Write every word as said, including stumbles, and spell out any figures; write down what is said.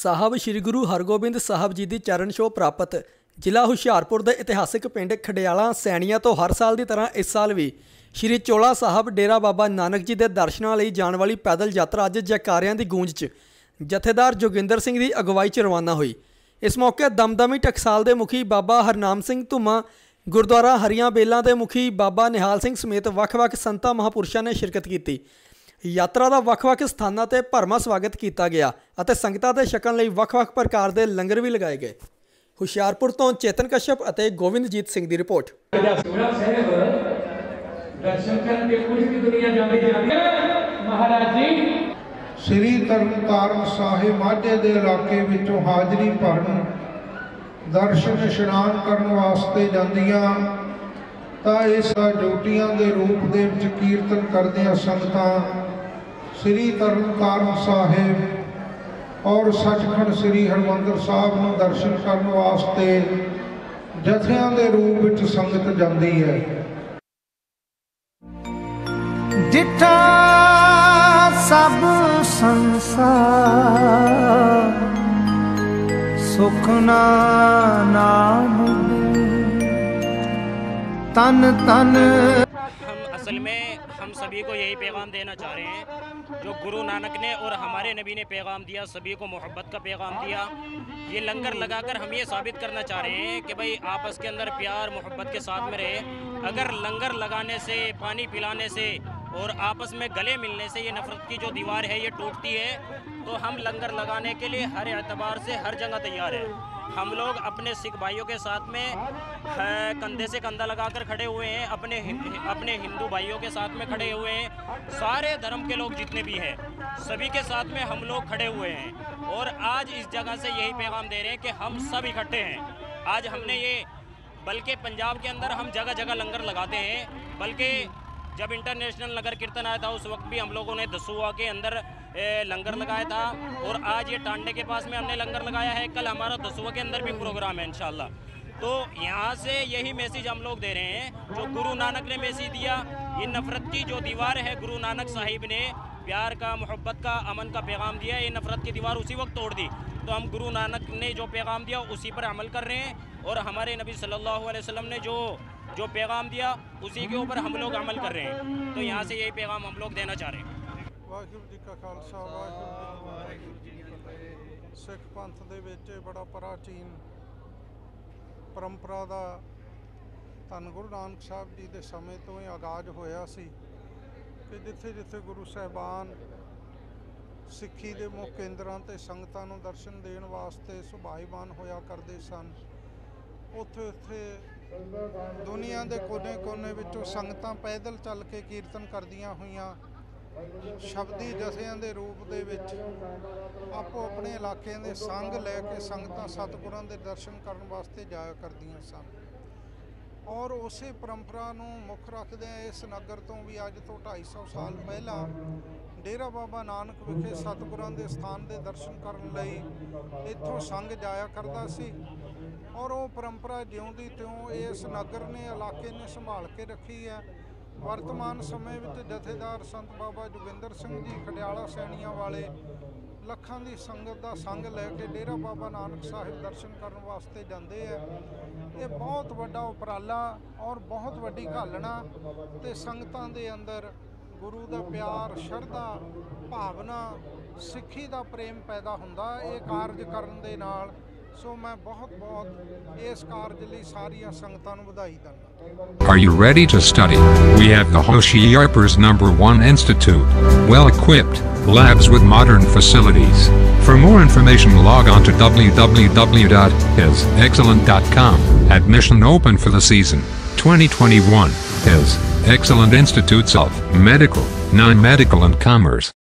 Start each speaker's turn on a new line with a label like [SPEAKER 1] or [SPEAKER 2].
[SPEAKER 1] साहब श्री गुरु हरगोबिंद साहब जी की चरण छोह प्राप्त जिला हुशियारपुर के इतिहासिक पिंड खडियाला सैणिया तो हर साल की तरह इस साल भी श्री चोला साहब डेरा बाबा नानक जी के दर्शनों लिए जाने वाली पैदल यात्रा अज जयकारियां की गूंज च जथेदार जोगिंदर सिंह की अगवाई च रवाना हुई। इस मौके दमदमी टकसाल के मुखी बाबा हरनाम सिंह धुम्मा, गुरुद्वारा हरियां बेलों के मुखी बाबा निहाल सिंह समेत वख-वख संतां महापुरुषों ने शिरकत की। यात्रा का वख-वख स्थानों पर भरवां स्वागत किया गया और संगतां दे छकण लई वख-वख प्रकार के लंगर भी लगाए गए। हुशियारपुर तो चेतन कश्यप और गोविंदजीत सिंह की रिपोर्ट।
[SPEAKER 2] श्री तरनताਰਨ साहिब माझे के इलाके विचों हाजरी भरन दर्शन इशनान करने वास्ते जांदियां तां इस ड्यूटियां के रूप दे विच कीर्तन करदियां संगतां श्री तरनताਰਨ साहिब और सचखंड श्री हरमंदर साहब नूं दर्शन करने वास्ते जथियां के रूप विच संगत जांदी है।
[SPEAKER 3] डिठा सब संसार सुख नाम तन तन।
[SPEAKER 4] हम असल में हम सभी को यही पैगाम देना चाह रहे हैं जो गुरु नानक ने और हमारे नबी ने पैगाम दिया, सभी को मोहब्बत का पैगाम दिया। ये लंगर लगाकर हम ये साबित करना चाह रहे हैं कि भाई आपस के अंदर प्यार मोहब्बत के साथ में रहे। अगर लंगर लगाने से, पानी पिलाने से और आपस में गले मिलने से ये नफरत की जो दीवार है ये टूटती है, तो हम लंगर लगाने के लिए हर एतबार से हर जगह तैयार हैं। हम लोग अपने सिख भाइयों के साथ में कंधे से कंधा लगाकर खड़े हुए हैं, अपने अपने हिंदू भाइयों के साथ में खड़े हुए हैं। सारे धर्म के लोग जितने भी हैं सभी के साथ में हम लोग खड़े हुए हैं और आज इस जगह से यही पैगाम दे रहे हैं कि हम सब इकट्ठे हैं। आज हमने ये बल्कि पंजाब के अंदर हम जगह जगह लंगर लगाते हैं, बल्कि जब इंटरनेशनल नगर कीर्तन आया था उस वक्त भी हम लोगों ने दसुआ के अंदर लंगर लगाया था और आज ये टांडे के पास में हमने लंगर लगाया है। कल हमारा दसुआ के अंदर भी प्रोग्राम है इंशाल्लाह। तो यहाँ से यही मैसेज हम लोग दे रहे हैं जो गुरु नानक ने मैसेज दिया। ये नफ़रत की जो दीवार है गुरु नानक साहिब ने प्यार का, मोहब्बत का, अमन का पैगाम दिया। ये नफ़रत की दीवार उसी वक्त तोड़ दी। तो हम गुरु नानक ने जो पैगाम दिया उसी पर अमल कर रहे हैं और हमारे नबी सल्लल्लाहु अलैहि वसल्लम ने जो जो पैगाम दिया उसी के ऊपर हम लोग अमल कर रहे हैं। तो यहाँ से यही पैगाम हम लोग देना चाह रहे हैं।
[SPEAKER 2] वाहिगुरू जी का खालसा वाहिगुरू जी की फतेह। सिख पंथ दे विच बड़ा प्राचीन परंपरा का धन गुरु नानक साहब जी के समय तो ही आगाज होया सी कि जिथे जिथे गुरु साहिबान सिक्खी के मुख केंद्रां ते संगतां नूं दर्शन देण वास्ते सुभाईमान होया करदे सन, उत्थे उत्थे दुनिया के कोने कोने विचों संगतां पैदल चल के कीर्तन करदियां होईयां शब्दी जथियां दे रूप दे विच आपो अपने इलाके दे संग लैके संगतां सतगुरां दे दर्शन करन वास्ते जाया करदियां सन। और उसे परंपरा नूं मुख रखदे इस नगर तो भी अज तो ढाई सौ साल पहला डेरा बाबा नानक विखे सतगुरां दे स्थान दे दर्शन करन लई इत्थों संग जाया करदा सी और वो परंपरा जिउंदी त्यों इस नगर ने इलाके ने संभाल के रखी है। वर्तमान समय में जथेदार संत बाबा जोगिंदर सिंह जी खडियाला सैणिया वाले लखां की संगत का संग लैके डेरा बाबा नानक साहिब दर्शन करने वास्ते जाते हैं। ये बहुत वड्डा उपराला और बहुत वड्डी घालना ते संगतां दे अंदर गुरु का प्यार, शरधा, भावना, सिक्खी का प्रेम पैदा हुंदा ये कारज करन दे नाल। सो मैं बहुत बहुत इस कारज लई सारियां संगतां नूं वधाई दिंदा।
[SPEAKER 5] Are you ready to study? We have the Hoshiarpur's number one institute, well equipped, labs with modern facilities. For more information log on to w w w dot his excellent dot com. Admission open for the season twenty twenty-one. His Excellent Institutes of Medical, Non-Medical and Commerce.